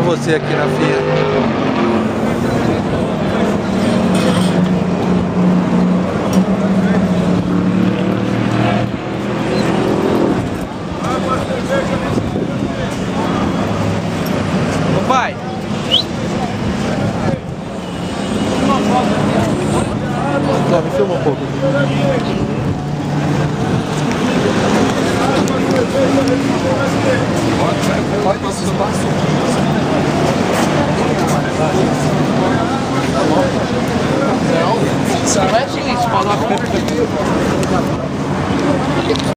você aqui na feira. Pai, só me filma um pouco. Pode esse espaço. Não, não é isso,